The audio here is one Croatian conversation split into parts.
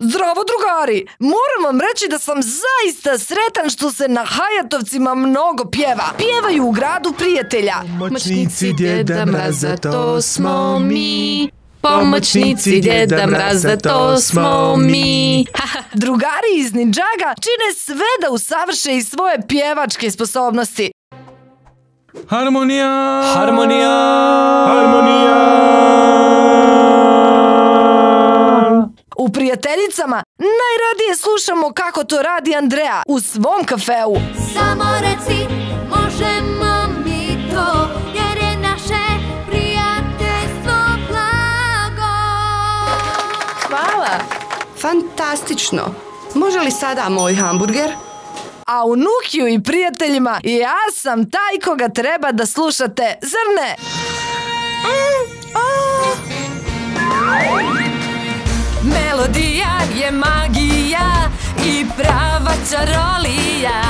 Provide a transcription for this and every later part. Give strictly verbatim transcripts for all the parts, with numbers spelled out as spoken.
Zdravo drugari! Moram vam reći da sam zaista sretan što se na Hayatovcima mnogo pjeva. Pjevaju u gradu prijatelja. Pomoćnici Djeda Mraza, to smo mi. Pomoćnici Djeda Mraza, to smo mi. Drugari iz Ninjaga čine sve da usavrše i svoje pjevačke sposobnosti. Harmonija! Harmonija! Harmonija! U Prijateljicama najradije slušamo kako to radi Andrea u svom kafeu. Samo reci, možemo mi to, jer je naše prijateljstvo blago. Hvala. Fantastično. Može li sada moj hamburger? A u Nukiju i Prijateljima ja sam taj koga treba da slušate, zar ne? Melodija je magija i prava čarolija.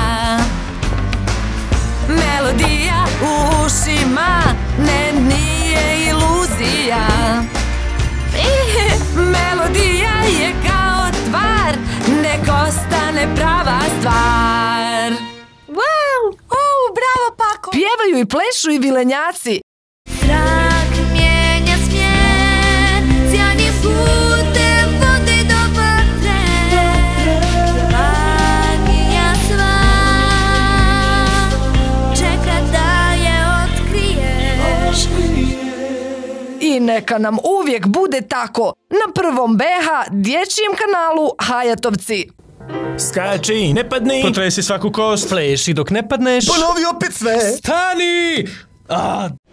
Melodija u ušima, ne, nije iluzija. Melodija je kao tvar, nek ostane prava stvar. Wow! Oh, bravo, Pako! Pjevaju i plešu i vilenjaci. Zrak mijenja smjer, sjajnim putem vodi do vatre. Magija sva čeka da je otkriješ. I neka nam uvijek bude tako. Na prvom B H dječjem kanalu Hayatovci. Skači, ne padni! Potresi svaku kost. Pleši dok ne padneš. Ponovi opet sve! Stani! A,